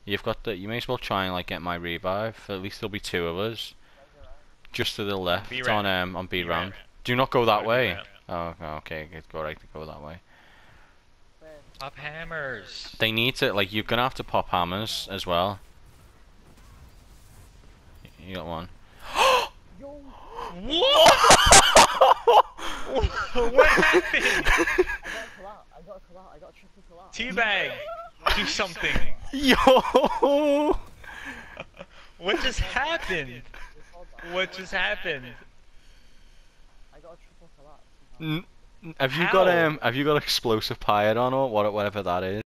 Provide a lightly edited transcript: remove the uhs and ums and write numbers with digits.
You've got the. You may as well try and like get my revive. At least there'll be two of us. Just to the left B on B B round. round. Do not go that Go to B way. round. Oh, okay. Go right. Go that way. Pop hammers. They need to like. You're gonna have to pop hammers as well. You got one. What? What happened? I got a collab. I got a triple collab. Teabag, do something. Yo! What just happened? What just happened? I got a triple collab. Have you How? got explosive pyre on or whatever that is?